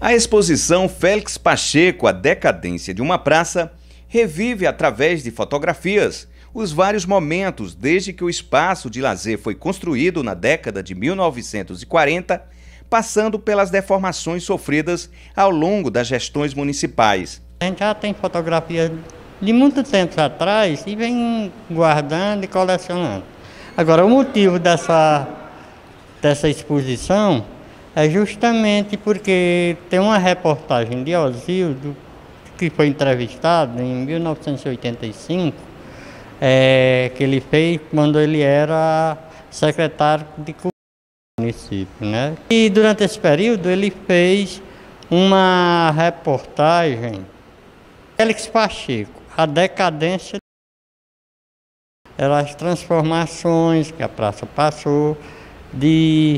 A exposição Félix Pacheco, A Decadência de uma Praça, revive através de fotografias os vários momentos desde que o espaço de lazer foi construído na década de 1940, passando pelas deformações sofridas ao longo das gestões municipais. A gente já tem fotografias de muito tempo atrás e vem guardando e colecionando. Agora, o motivo dessa exposição é justamente porque tem uma reportagem de Osildo, que foi entrevistado em 1985, que ele fez quando ele era secretário de Cultura do município, né? E durante esse período ele fez uma reportagem, Félix Pacheco, A Decadência, as transformações que a praça passou de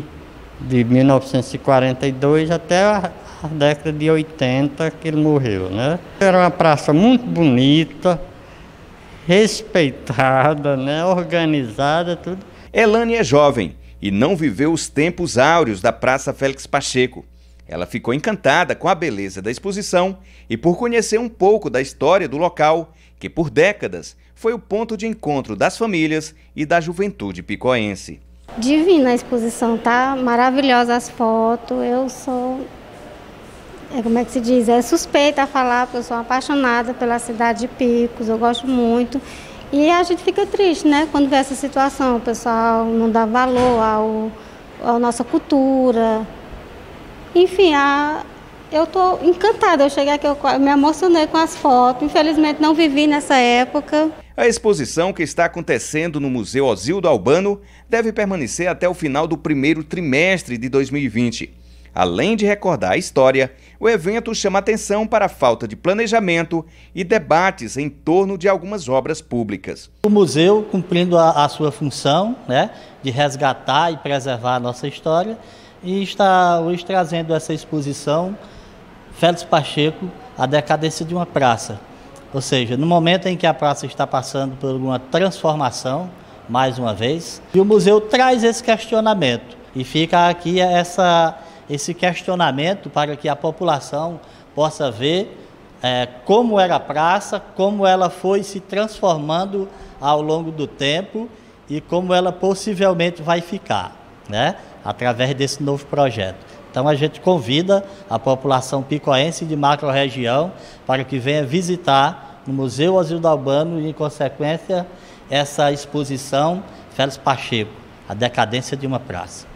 1942 até a década de 80 que ele morreu, né? Era uma praça muito bonita, respeitada, né? Organizada, tudo. Elane é jovem e não viveu os tempos áureos da Praça Félix Pacheco. Ela ficou encantada com a beleza da exposição e por conhecer um pouco da história do local, que por décadas foi o ponto de encontro das famílias e da juventude picoense. Divina a exposição, tá? Maravilhosa as fotos. Eu sou, como é que se diz? É suspeita a falar, porque eu sou apaixonada pela cidade de Picos, eu gosto muito. E a gente fica triste, né? Quando vê essa situação, o pessoal não dá valor à nossa cultura. Enfim, eu estou encantada. Eu cheguei aqui, eu me emocionei com as fotos. Infelizmente não vivi nessa época. A exposição, que está acontecendo no Museu Osildo Albano, deve permanecer até o final do primeiro trimestre de 2020. Além de recordar a história, o evento chama atenção para a falta de planejamento e debates em torno de algumas obras públicas. O museu, cumprindo a sua função, né, de resgatar e preservar a nossa história, e está hoje trazendo essa exposição Félix Pacheco, A Decadência de uma Praça. Ou seja, no momento em que a praça está passando por uma transformação, mais uma vez, e o museu traz esse questionamento. E fica aqui esse questionamento para que a população possa ver como era a praça, como ela foi se transformando ao longo do tempo e como ela possivelmente vai ficar, né, através desse novo projeto. Então a gente convida a população picoense de macro-região para que venha visitar no Museu Osildo Albano e, em consequência, essa exposição Félix Pacheco, A Decadência de uma Praça.